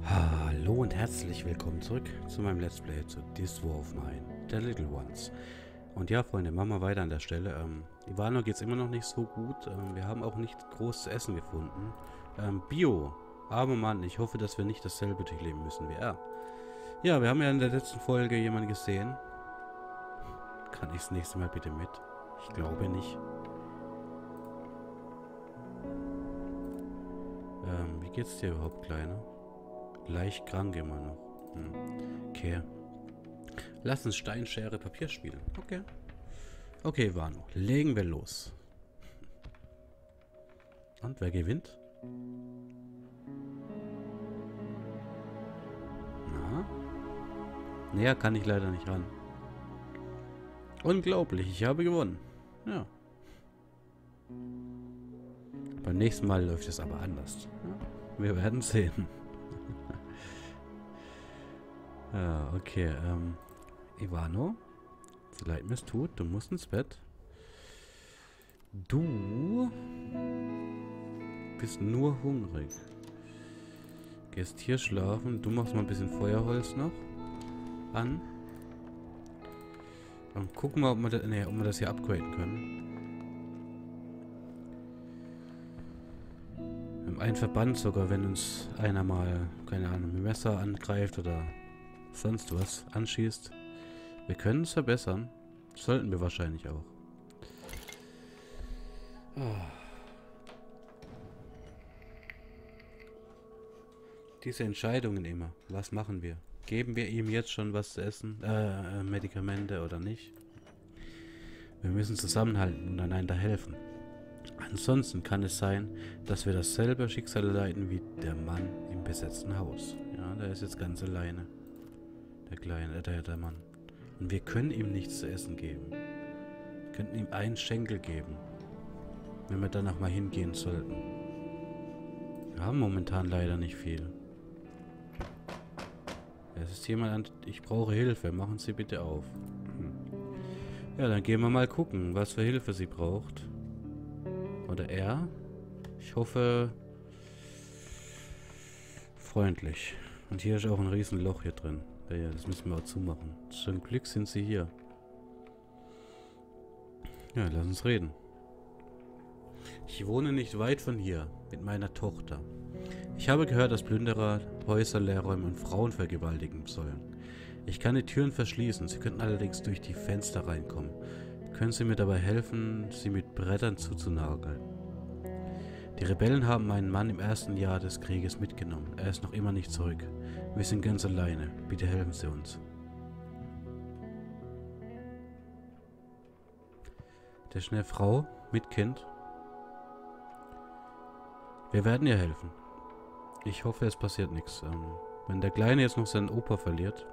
Hallo und herzlich willkommen zurück zu meinem Let's Play zu This War of Mine, The Little Ones. Und ja, Freunde, machen wir weiter an der Stelle. Ivano geht es immer noch nicht so gut. Wir haben auch nicht groß zu essen gefunden. Bio. Armer Mann, ich hoffe, dass wir nicht dasselbe durchleben müssen wie er. Ja, wir haben ja in der letzten Folge jemanden gesehen. Kann ich das nächste Mal bitte mit? Ich glaube nicht. Wie geht's dir überhaupt, Kleiner? Leicht krank immer noch. Okay. Lass uns Stein, Schere, Papier spielen. Okay. Okay, Wano. Legen wir los. Und wer gewinnt? Na? Näher kann ich leider nicht ran. Unglaublich, ich habe gewonnen. Ja. Beim nächsten Mal läuft es aber anders. Ja, wir werden sehen. Ja, okay, Ivano, so leid mir es tut, du musst ins Bett. Du bist nur hungrig. Gehst hier schlafen, du machst mal ein bisschen Feuerholz noch an. Und gucken wir, ob wir das hier upgraden können. Wir haben einen Verband sogar, wenn uns einer mal, keine Ahnung, mit dem Messer angreift oder sonst was anschießt. Wir können es verbessern. Sollten wir wahrscheinlich auch. Diese Entscheidungen immer. Was machen wir? Geben wir ihm jetzt schon was zu essen? Medikamente oder nicht? Wir müssen zusammenhalten und einander helfen. Ansonsten kann es sein, dass wir dasselbe Schicksal leiden wie der Mann im besetzten Haus. Ja, der ist jetzt ganz alleine. Der Mann. Und wir können ihm nichts zu essen geben. Wir könnten ihm einen Schenkel geben. Wenn wir danach mal hingehen sollten. Wir haben momentan leider nicht viel. Es ist jemand an... Ich brauche Hilfe. Machen Sie bitte auf. Ja, dann gehen wir mal gucken, was für Hilfe sie braucht. Oder er. Ich hoffe... freundlich. Und hier ist auch ein riesen Loch hier drin. Ja, das müssen wir auch zumachen. Zum Glück sind sie hier. Ja, lass uns reden. Ich wohne nicht weit von hier mit meiner Tochter. Ich habe gehört, dass Plünderer Häuser leerräumen und Frauen vergewaltigen sollen. Ich kann die Türen verschließen, sie könnten allerdings durch die Fenster reinkommen. Können Sie mir dabei helfen, sie mit Brettern zuzunageln? Die Rebellen haben meinen Mann im ersten Jahr des Krieges mitgenommen. Er ist noch immer nicht zurück. Wir sind ganz alleine. Bitte helfen Sie uns. Der ist eine Frau mit Kind. Wir werden ihr helfen. Ich hoffe, es passiert nichts. Wenn der Kleine jetzt noch seinen Opa verliert.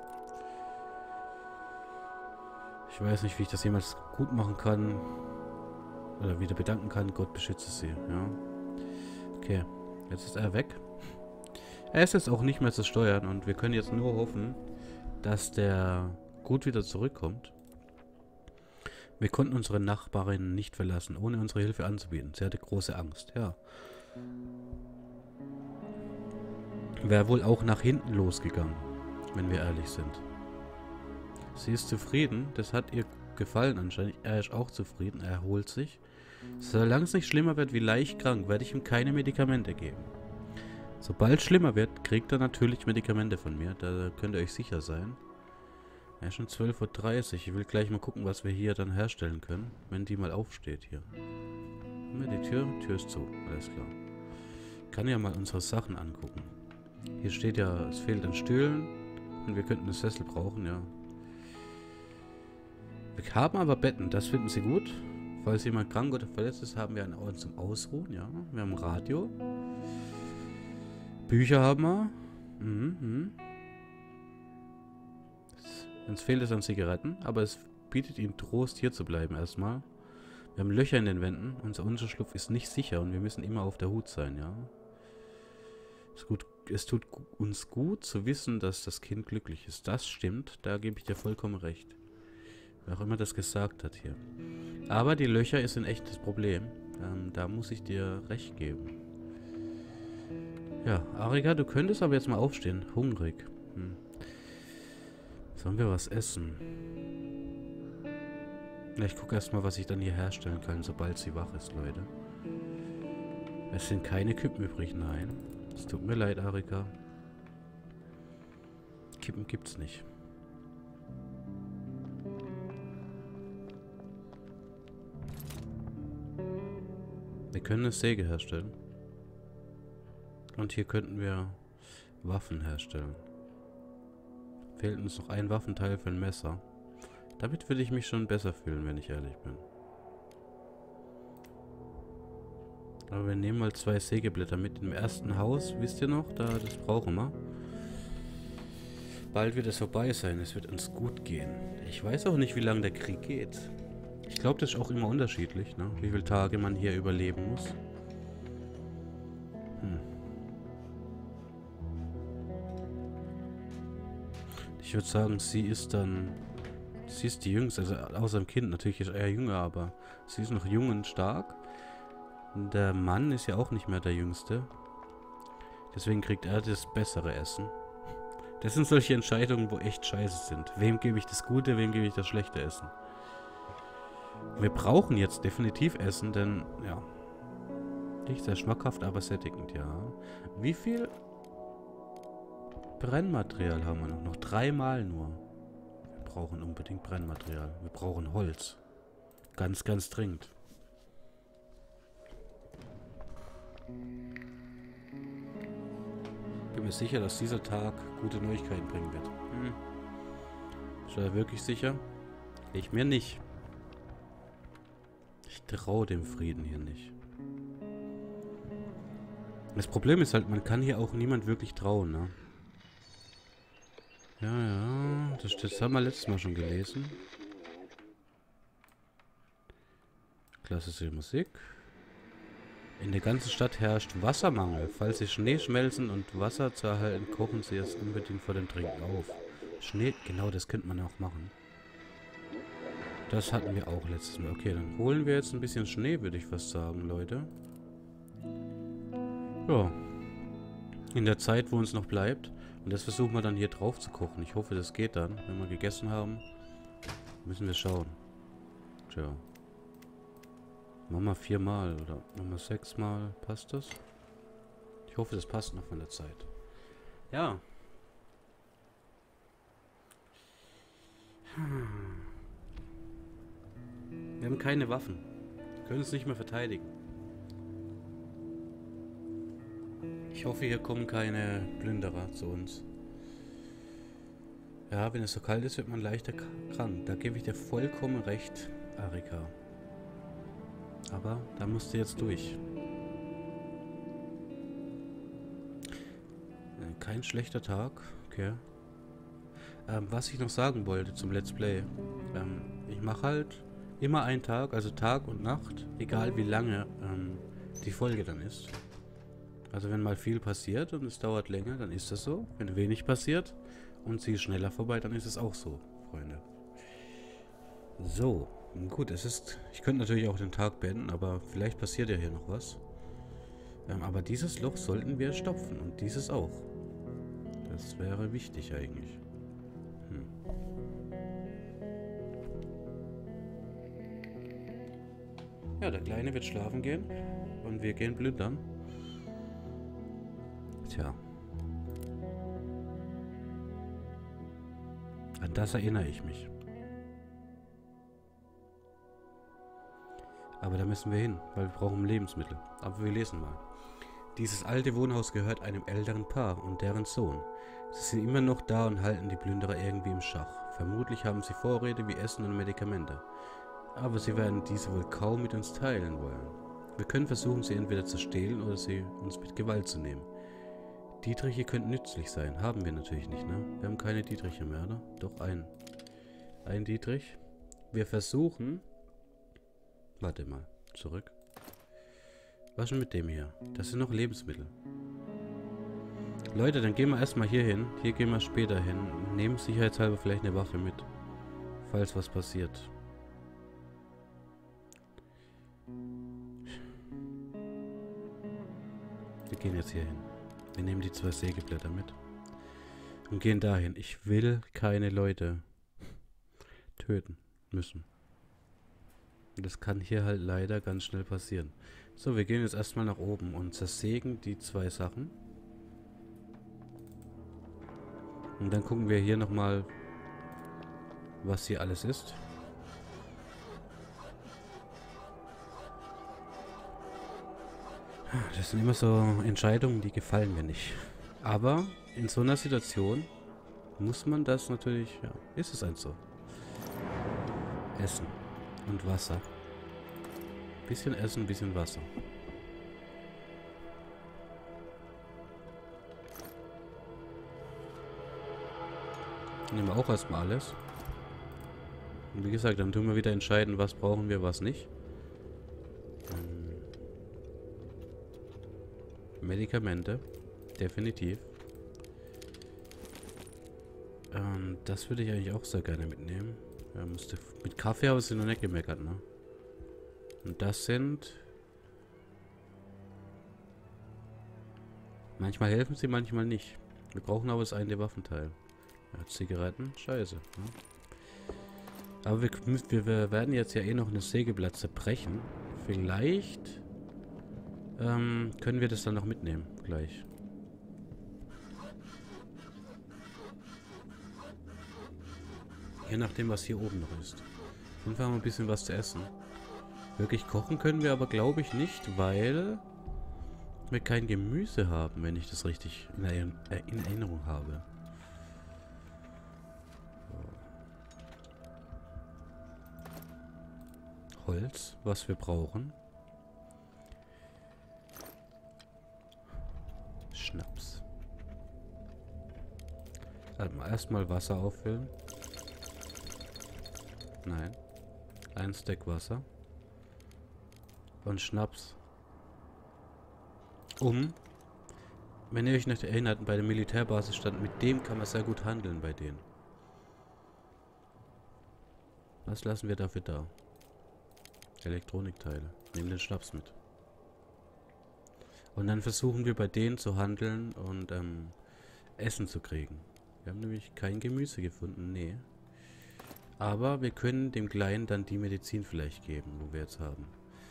Ich weiß nicht, wie ich das jemals gut machen kann. Oder wieder bedanken kann. Gott beschütze sie. Ja. Okay. Jetzt ist er weg. Er ist jetzt auch nicht mehr zu steuern. Und wir können jetzt nur hoffen, dass der gut wieder zurückkommt. Wir konnten unsere Nachbarin nicht verlassen, ohne unsere Hilfe anzubieten. Sie hatte große Angst. Ja. Wäre wohl auch nach hinten losgegangen, wenn wir ehrlich sind. Sie ist zufrieden. Das hat ihr gefallen anscheinend. Er ist auch zufrieden. Er erholt sich. Solange es nicht schlimmer wird wie leicht krank, werde ich ihm keine Medikamente geben. Sobald es schlimmer wird, kriegt er natürlich Medikamente von mir. Da könnt ihr euch sicher sein. Ja, schon 12:30 Uhr. Ich will gleich mal gucken, was wir hier dann herstellen können, wenn die mal aufsteht hier. Haben wir die Tür? Tür ist zu. Alles klar. Ich kann ja mal unsere Sachen angucken. Hier steht ja, es fehlt an Stühlen und wir könnten einen Sessel brauchen, ja. Wir haben aber Betten, das finden Sie gut. Falls jemand krank oder verletzt ist, haben wir einen Ort zum Ausruhen, ja. Wir haben ein Radio. Bücher haben wir. Uns fehlt es an Zigaretten, aber es bietet ihnen Trost, hier zu bleiben erstmal. Wir haben Löcher in den Wänden. Unser Unterschlupf ist nicht sicher und wir müssen immer auf der Hut sein, ja. Es tut uns gut zu wissen, dass das Kind glücklich ist. Das stimmt, da gebe ich dir vollkommen recht. Wer auch immer das gesagt hat hier. Aber die Löcher ist ein echtes Problem. Da muss ich dir recht geben. Ja, Arika, du könntest aber jetzt mal aufstehen. Hungrig. Sollen wir was essen? Ja, ich gucke erstmal, was ich dann hier herstellen kann, sobald sie wach ist, Leute. Es sind keine Kippen übrig, nein. Es tut mir leid, Arika. Kippen gibt's nicht. Wir können eine Säge herstellen. Und hier könnten wir Waffen herstellen. Fehlt uns noch ein Waffenteil für ein Messer. Damit würde ich mich schon besser fühlen, wenn ich ehrlich bin. Aber wir nehmen mal 2 Sägeblätter mit im ersten Haus. Wisst ihr noch? Das brauchen wir. Bald wird es vorbei sein. Es wird uns gut gehen. Ich weiß auch nicht, wie lange der Krieg geht. Ich glaube, das ist auch immer unterschiedlich, ne? Wie viele Tage man hier überleben muss. Ich würde sagen, sie ist die Jüngste, also außer dem Kind, natürlich ist er jünger, aber sie ist noch jung und stark. Der Mann ist ja auch nicht mehr der Jüngste. Deswegen kriegt er das bessere Essen. Das sind solche Entscheidungen, wo echt scheiße sind. Wem gebe ich das gute, wem gebe ich das schlechte Essen? Wir brauchen jetzt definitiv Essen, denn, ja, nicht sehr schmackhaft, aber sättigend, ja. Wie viel Brennmaterial haben wir noch? Noch 3-mal nur. Wir brauchen unbedingt Brennmaterial. Wir brauchen Holz. Ganz, ganz dringend. Bin mir sicher, dass dieser Tag gute Neuigkeiten bringen wird. Ist er wirklich sicher? Ich mir nicht. Ich traue dem Frieden hier nicht. Das Problem ist halt, man kann hier auch niemand wirklich trauen, ne? Ja, das haben wir letztes Mal schon gelesen. Klassische Musik. In der ganzen Stadt herrscht Wassermangel. Falls Sie Schnee schmelzen und Wasser zu erhalten, kochen Sie es unbedingt vor dem Trinken auf. Schnee, genau, das könnte man auch machen. Das hatten wir auch letztes Mal. Okay, dann holen wir jetzt ein bisschen Schnee, würde ich fast sagen, Leute. Ja. In der Zeit, wo uns noch bleibt. Und das versuchen wir dann hier drauf zu kochen. Ich hoffe, das geht dann. Wenn wir gegessen haben, müssen wir schauen. Tja. Machen wir 4-mal oder machen wir 6-mal. Passt das? Ich hoffe, das passt noch von der Zeit. Ja. Wir haben keine Waffen. Wir können uns nicht mehr verteidigen. Ich hoffe, hier kommen keine Plünderer zu uns. Ja, wenn es so kalt ist, wird man leichter krank. Da gebe ich dir vollkommen recht, Arika. Aber da musst du jetzt durch. Kein schlechter Tag. Okay. Was ich noch sagen wollte zum Let's Play. Ich mache halt immer einen Tag, also Tag und Nacht, egal wie lange die Folge dann ist. Also wenn mal viel passiert und es dauert länger, dann ist das so. Wenn wenig passiert und sie ist schneller vorbei, dann ist es auch so, Freunde. So, gut, ich könnte natürlich auch den Tag beenden, aber vielleicht passiert ja hier noch was. Aber dieses Loch sollten wir stopfen und dieses auch. Das wäre wichtig eigentlich. Ja, der Kleine wird schlafen gehen und wir gehen plündern. Tja. An das erinnere ich mich. Aber da müssen wir hin, weil wir brauchen Lebensmittel. Aber wir lesen mal. Dieses alte Wohnhaus gehört einem älteren Paar und deren Sohn. Sie sind immer noch da und halten die Plünderer irgendwie im Schach. Vermutlich haben sie Vorräte wie Essen und Medikamente. Aber sie werden diese wohl kaum mit uns teilen wollen. Wir können versuchen, sie entweder zu stehlen oder sie uns mit Gewalt zu nehmen. Dietriche könnten nützlich sein. Haben wir natürlich nicht, ne? Wir haben keine Dietriche mehr, oder? Doch einen. Ein Dietrich. Wir versuchen... Warte mal. Zurück. Was ist denn mit dem hier? Das sind noch Lebensmittel. Leute, dann gehen wir erstmal hier hin. Hier gehen wir später hin. Nehmen sicherheitshalber vielleicht eine Waffe mit. Falls was passiert. Wir gehen jetzt hier hin. Wir nehmen die 2 Sägeblätter mit. Und gehen dahin. Ich will keine Leute töten müssen. Und das kann hier halt leider ganz schnell passieren. So, wir gehen jetzt erstmal nach oben und zersägen die 2 Sachen. Und dann gucken wir hier nochmal, was hier alles ist. Das sind immer so Entscheidungen, die gefallen mir nicht. Aber in so einer Situation muss man das natürlich, ja, ist es halt so. Essen und Wasser. Bisschen Essen, bisschen Wasser. Nehmen wir auch erstmal alles. Und wie gesagt, dann tun wir wieder entscheiden, was brauchen wir, was nicht. Medikamente. Definitiv. Das würde ich eigentlich auch sehr gerne mitnehmen. Ja, mit Kaffee habe ich noch nicht gemeckert, ne? Und das sind... Manchmal helfen sie, manchmal nicht. Wir brauchen aber das eine Waffenteil. Ja, Zigaretten, scheiße. Ne? Aber wir werden jetzt ja eh noch eine Sägeblatt zerbrechen. Vielleicht können wir das dann noch mitnehmen, gleich. Je nachdem, was hier oben noch ist. Auf jeden Fall haben wir ein bisschen was zu essen. Wirklich kochen können wir aber, glaube ich, nicht, weil wir kein Gemüse haben, wenn ich das richtig in Erinnerung habe. Holz, was wir brauchen. Schnaps. Also erstmal Wasser auffüllen. Nein. Ein Stack Wasser. Und Schnaps. Wenn ihr euch noch erinnert, bei der Militärbasis stand, mit dem kann man sehr gut handeln bei denen. Was lassen wir dafür da? Elektronikteile. Nehmen den Schnaps mit. Und dann versuchen wir bei denen zu handeln und Essen zu kriegen. Wir haben nämlich kein Gemüse gefunden, nee. Aber wir können dem Kleinen dann die Medizin vielleicht geben, wo wir jetzt haben.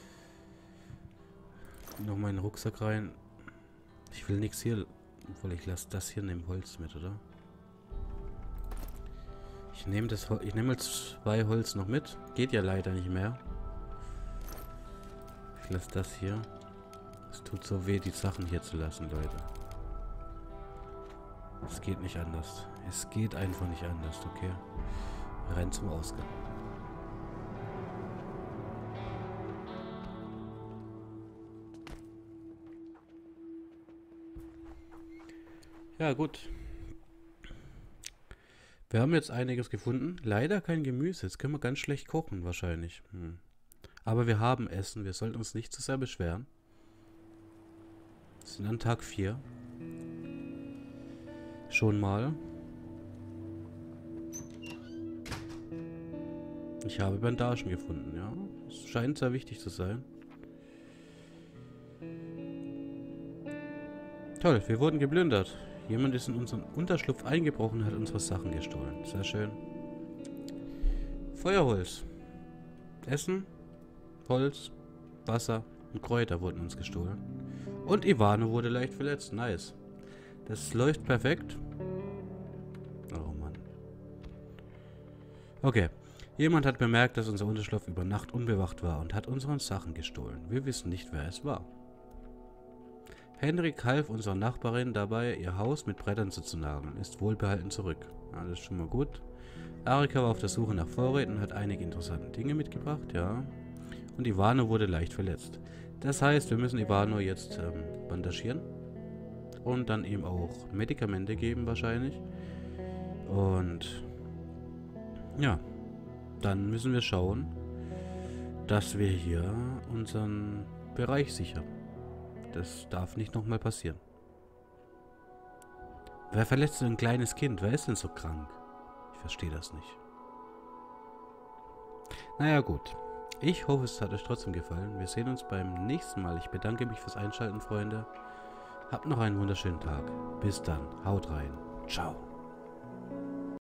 Noch mal in den Rucksack rein. Ich will nichts hier, obwohl ich lasse das hier in dem Holz mit, oder? Ich nehme mal 2 Holz noch mit. Geht ja leider nicht mehr. Ich lasse das hier. Es tut so weh, die Sachen hier zu lassen, Leute. Es geht nicht anders. Es geht einfach nicht anders, okay? Wir rennen zum Ausgang. Ja, gut. Wir haben jetzt einiges gefunden. Leider kein Gemüse. Jetzt können wir ganz schlecht kochen, wahrscheinlich. Aber wir haben Essen. Wir sollten uns nicht zu sehr beschweren. Wir sind an Tag 4. Schon mal. Ich habe Bandagen gefunden, ja. Es scheint sehr wichtig zu sein. Toll, wir wurden geplündert. Jemand ist in unseren Unterschlupf eingebrochen und hat unsere Sachen gestohlen. Sehr schön. Feuerholz. Essen, Holz, Wasser und Kräuter wurden uns gestohlen. Und Ivano wurde leicht verletzt. Nice. Das läuft perfekt. Oh Mann. Okay. Jemand hat bemerkt, dass unser Unterschlupf über Nacht unbewacht war und hat unseren Sachen gestohlen. Wir wissen nicht, wer es war. Henrik half unserer Nachbarin dabei, ihr Haus mit Brettern zu nageln. Ist wohlbehalten zurück. Ja, das ist schon mal gut. Arika war auf der Suche nach Vorräten und hat einige interessante Dinge mitgebracht, ja. Und Ivano wurde leicht verletzt. Das heißt, wir müssen Ivano jetzt bandagieren. Und dann ihm auch Medikamente geben wahrscheinlich. Und ja, dann müssen wir schauen, dass wir hier unseren Bereich sichern. Das darf nicht nochmal passieren. Wer verletzt denn ein kleines Kind? Wer ist denn so krank? Ich verstehe das nicht. Naja, gut. Ich hoffe, es hat euch trotzdem gefallen. Wir sehen uns beim nächsten Mal. Ich bedanke mich fürs Einschalten, Freunde. Habt noch einen wunderschönen Tag. Bis dann. Haut rein. Ciao.